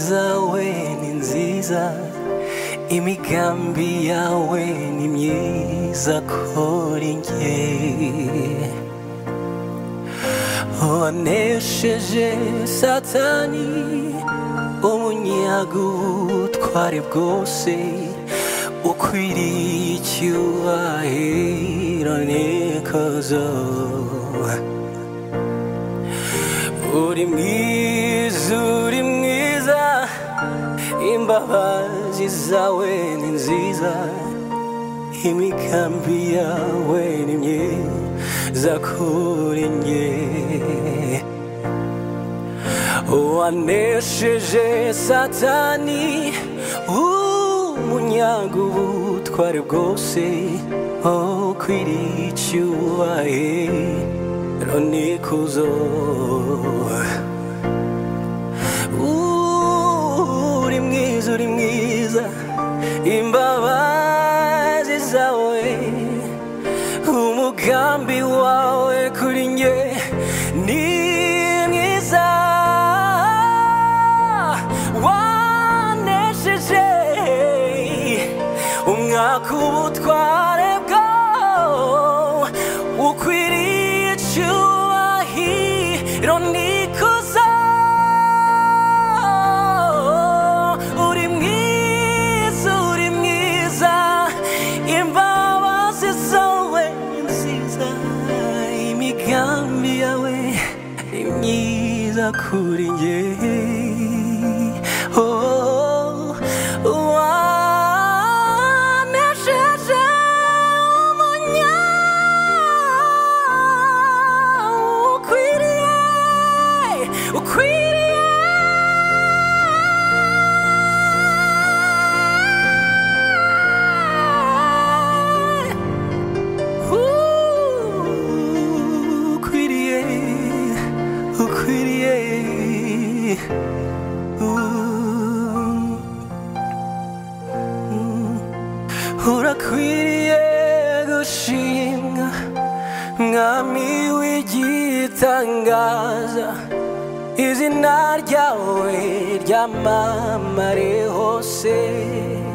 zawe ni nziza, imigambi yawe ni myiza kuri njye. Wanesheje Satani, umunyago ubutware bwose, ukwiriye icyubahiro n'ikuzo. Uri mwiza, uri mwiza, imbabazi zawe ni nziza, imigambi yawe ni myiza kuri njye. Wanesheje Satani, umunyago ubutware bwose, ukwiriye icyubahiro n'ikuzo. Uri mwiza, uri mwiza, imbabazi zawe, umugambi wawe kuri njye ni mwiza. Wanesheje umwaka ubutware bwawe, ukwiriye icyubahiro n'ikuzo. Uri mwiza, uri mwiza, imbabazi zawe ni nziza, imigambi yawe ni myiza kuri njye. Urakwiriye gushimwa, mwami w'igitangaza, izina ryawe ryamamare hose.